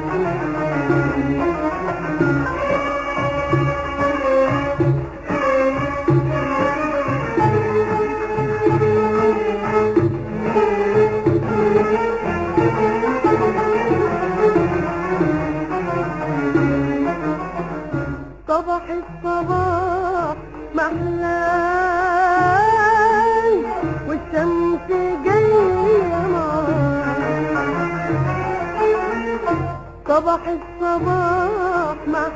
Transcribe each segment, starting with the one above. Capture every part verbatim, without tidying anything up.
صباح الصباح محلاي والشمس جاية معاي. صباح الصباح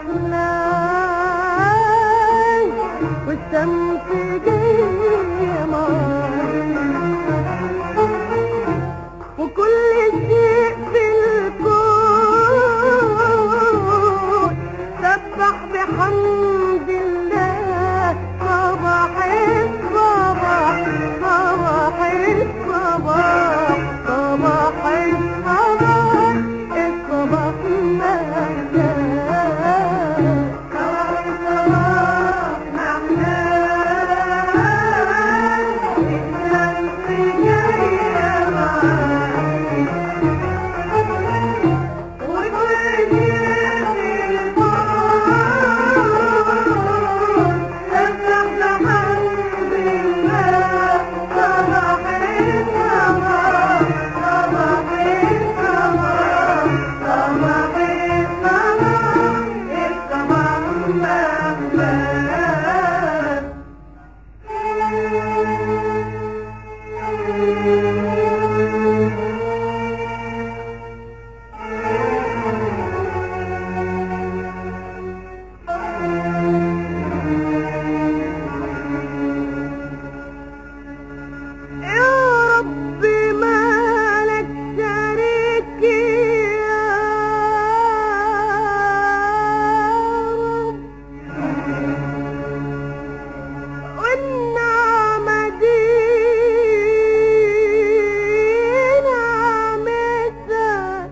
محلاي والشمس جاية معاي. وكل شيء في الكون سبح بحمد الله. صباح الصباح صباح الصباح صباح الصباح الصباح محلاي. صباح الصباح محلاي الشمس جاية معاي. وكل شيء في الكون سبح بحمد الله. صباح الصباح صباح الصباح صباح الصباح يا ربي مالك شريك يا رب. والنعمة دي نعمتك.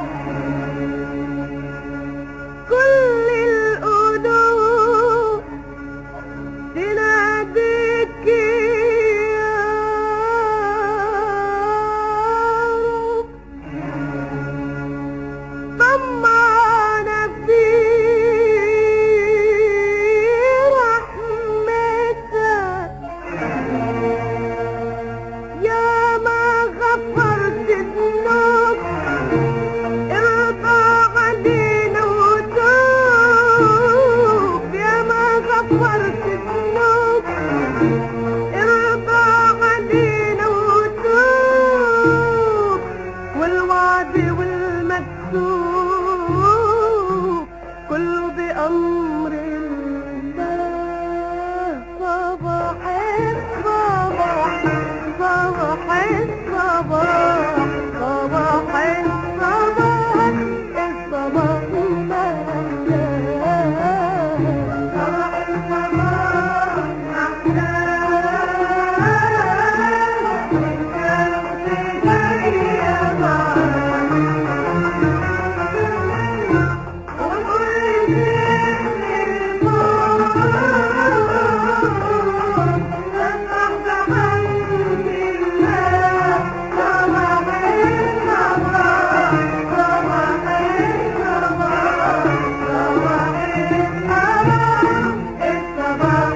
كل القلوب تناديك يا رب. طمعنا في رحمتك. يا ما غفرت ذنوب ارضى علينا وتوب. يا ما غفرت ذنوب ارضى علينا وتوب. والوعد والمكتوب كله بأمر الله. صباح الصباح صباح الصباح صباح الصباح الصباح محلاي. صباح الصباح محلاي والشمس جاية معاي. وكل شيء في الكون سبح بحمد الله. صباح الصباح صباح الصباح صباح الصباح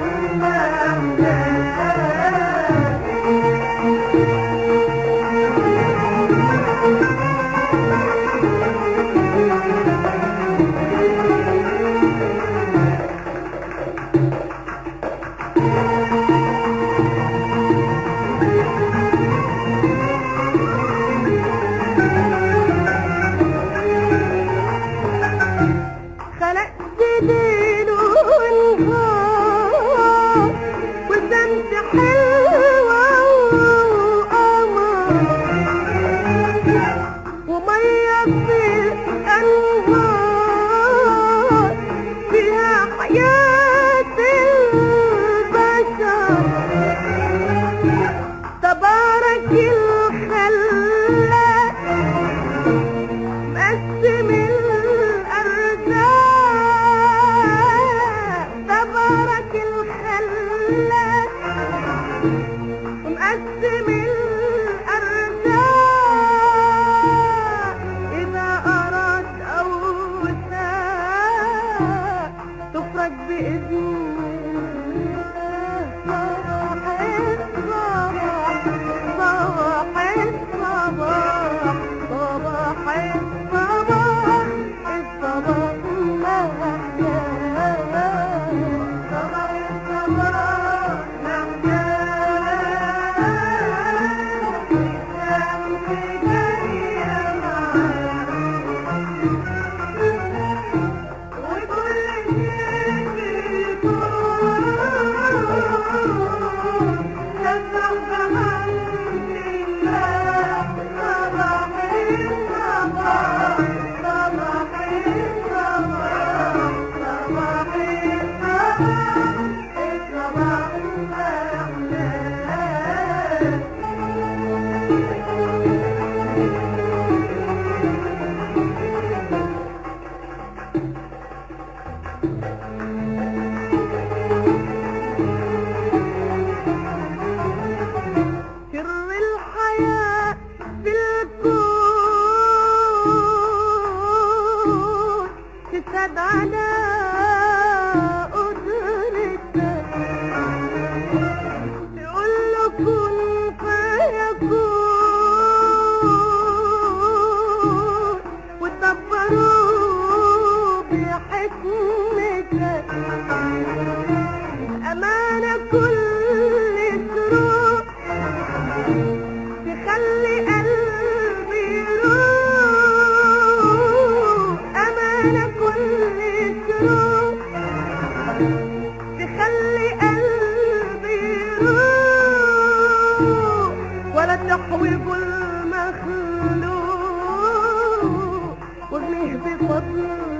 خلقت ليل ونهار والشمس حلوة وقمر ومية في الأنهار فيها حياة البشر. تبارك الخلاق مقسم الأرزاق. تبارك الخلاق مقسم الأرزاق. إذا أراد أو يشهد على قدرتك تقول له كن فيكون وتدبروا بحكمتك أمانة كل سروق تخلي قلبي يروق أمانة كل سروق تخلي قلبي يروق ولا تحوج المخلوق وابنيه بفضل